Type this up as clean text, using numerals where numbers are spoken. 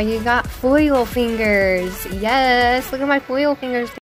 you got foil fingers. Yes, look at my foil fingers.